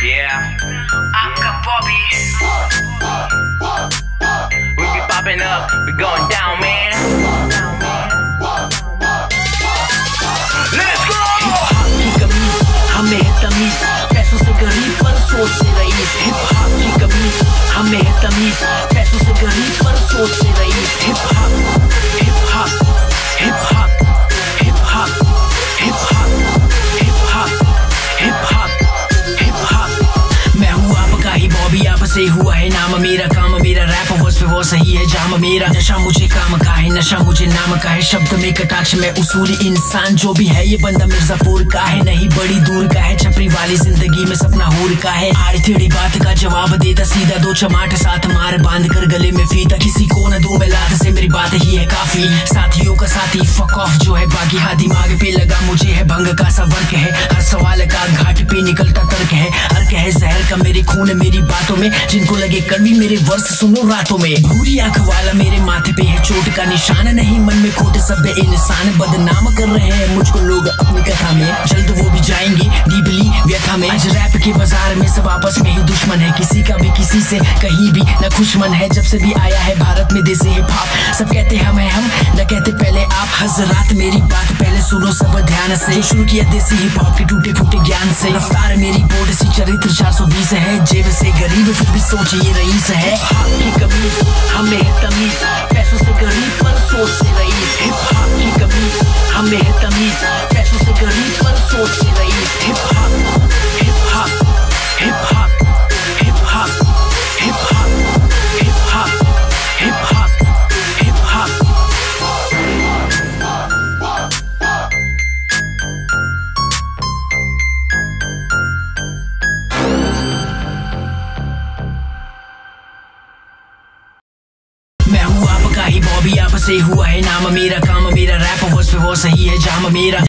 आपका Bobby, we be popping up, we going down, man. Let's go. Hip hop की कमीज हमें है तमीज, पैसों से गरीब पर सोच से रईस। हिप हॉप की कमीज हमें है तमीज, पैसों से गरीब पर सोच से रईस। Hip hop hip hop hip hop hip hop hip hop hip hop hip hop hip hop. मैं हूँ आपका ही बॉबी, आपसे हुआ है नाम मेरा, काम मेरा रैप वर्स पे वो सही है जाम मेरा। नशा मुझे काम का है, नशा मुझे नाम का है, शब्द में कटाक्ष में उसूली इंसान जो भी है। ये बंदा मिर्जापुर का है, नहीं बड़ी दूर का है, छपरी वाली जिंदगी में सपना हूर का है। आड़ी टेढ़ी बात का जवाब देता सीधा, दो चमाट साथ मार बांध कर गले में फीता। किसी को न दो मैं लात से, मेरी बात ही है काफी। साथियों का साथी फक ऑफ जो है बाकी, हाँ दिमाग पे लगा मुझे है भंग का सा वर्क है। हर सवाल का घाट पे निकलता तर्क है, अर्क है जहर का मेरे खून मेरी बातों में। जिनको लगे कड़वी मेरे वर्ष सुनो रातों में। भूरी आंख वाला मेरे माथे पे है चोट का निशान, नहीं मन में खोटे सभ्य इंसान बदनाम कर रहे हैं मुझको लोग अपनी कथा में। जल्द वो भी जाएंगे डीपली व्यथा में। आज रैप के बाजार में सब आपस में ही दुश्मन है, किसी का भी किसी से कहीं भी न खुशमन है। जब से भी आया है भारत में देसी हिप हॉप, सब कहते हम है हम, न कहते पहले आप। हजरात मेरी बात पहले सुनो सब ध्यान से, जो शुरू किया देसी हिप हॉप के टूटे फूटे ज्ञान से। रफ्तार मेरी बोर्ड सी चरित्र 420 है, जेब से गरीब फिर भी सोच ये रईस है। हिप हॉप की कमीज हमें है तमीज, पैसों से गरीब पर सोच से रईस। हिप हॉप की कमीज हमें है तमीज, पैसों से गरीब पर सोच से रईस। Hip hop hip hop hip hop hip hop hip hop hip hop hip hop hip hop. मैं हूँ आपका ही बॉबी, आपसे हुआ है नाम मेरा, काम मेरा रैप वर्स पे वो सही है जाम मेरा।